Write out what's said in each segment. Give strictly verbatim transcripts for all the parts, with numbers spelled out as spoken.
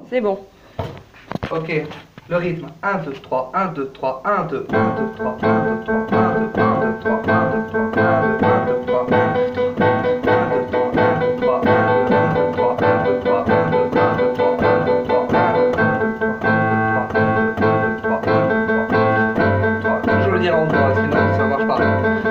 C'est bon. Ok, le rythme. un, deux, trois, un, deux, trois, un, deux, un, deux, trois, un, deux, trois, un, deux, un, deux, trois, un, deux, trois, un, deux, un, deux, trois, un, deux, trois, un, deux, trois, un, deux, trois, un, deux, trois, un, deux, trois, un, deux, trois, un, deux, trois, toujours le dire en droit, sinon ça marche pas.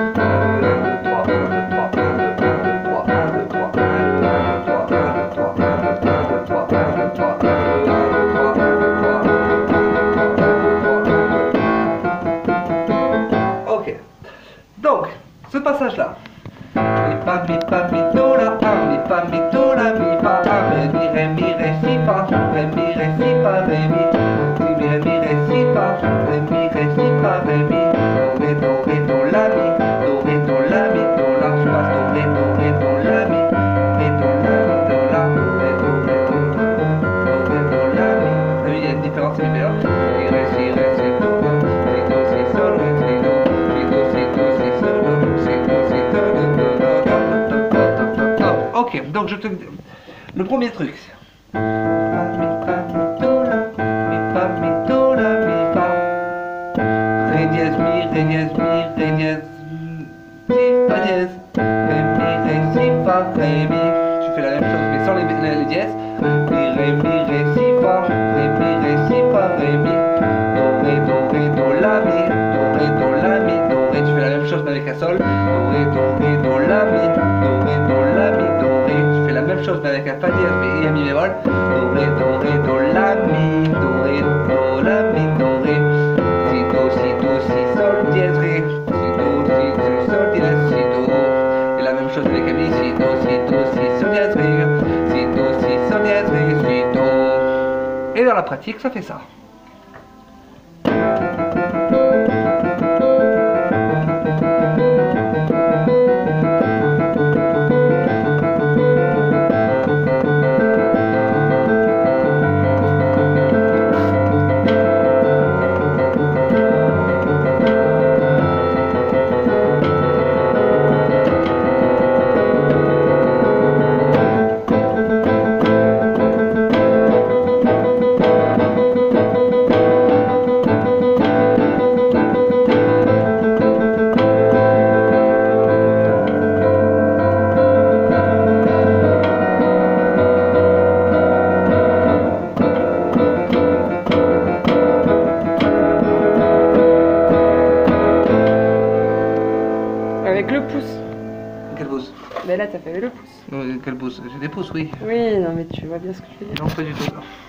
Ok, donc ce passage là, mi fa mi fa mi do la un, mi fa mi do la mi fa un, ré mi ré mi ré si fa, ré mi ré si fa ré mi, si mi ré mi ré si fa, ré mi ré si fa ré mi, do ré do ré do la mi, do ré do la mi do la, je passe do ré do ré do la mi, ré do la mi do la, do ré do ré do, do ré do la mi. Ah oui, il y a une différence, c'est bien. Si ré si ré si do, si do si sol, ré si do, si do si do si sol, si do si do do do do do do. Ok, donc je te le premier truc. Fa mi fa mi do la, mi fa mi do la mi fa, ré dièse mi ré dièse mi ré dièse si fa dièse, ré mi ré si fa ré mi. Tu fais la même chose mais sans les, les, les dièses. Mi ré mi ré si fa, ré mi ré si fa ré mi, do ré do ré do la mi, do ré do la mi do ré. Tu fais la même chose mais avec un sol. Do ré do ré do la mi, do ré do la mi do ré. Tu fais la même chose mais avec un fa dièse mais et un mi bémol. Do ré do ré do la mi, do ré do la mi do ré. Si do si do si sol dièse ré, si do si si sol dièse si do. Et la même chose avec un mi, si do si do si sol dièse ré, si do si sol dièse ré, si do. Et dans la pratique ça fait ça. Avec le pouce. Quel pouce? Mais là, t'as fait avec le pouce. Quel pouce? J'ai des pouces, oui. Oui, non, mais tu vois bien ce que je veux dire. Non, pas du tout.